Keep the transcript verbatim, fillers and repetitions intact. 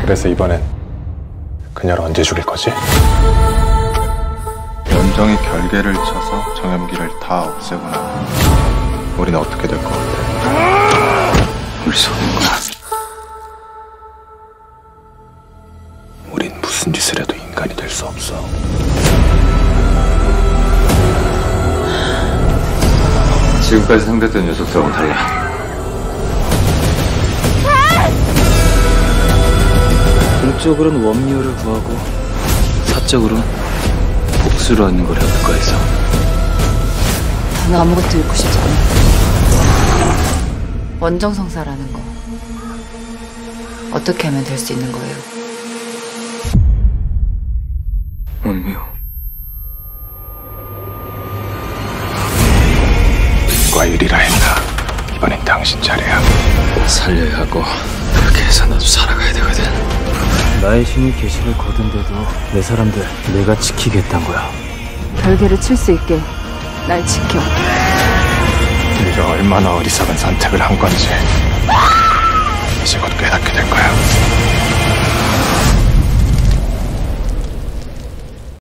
그래서 이번엔 그녀를 언제 죽일 거지? 원정이 결계를 쳐서 정염기를 다 없애고 나면 우리는 어떻게 될 것 같아? 우리 속는 거야. 우린 무슨 짓을 해도 인간이 될 수 없어. 지금까지 상대했던 녀석들하고는 달라. 공적으로는 원미호를 구하고 사적으로는 복수를 하는 걸 해볼 거야 해서. 난 아무것도 잃고 싶지 않아. 원정성사라는 거 어떻게 하면 될 수 있는 거예요? 원미호. 누가 유리라 했나? 이번엔 당신 차례야. 살려야 하고 그렇게 해서 나도 살아가야 되거든. 나의 신이 계시를 거둔데도 내 사람들 내가 지키겠단 거야. 결계를 칠 수 있게 날 지켜. 네가 얼마나 어리석은 선택을 한 건지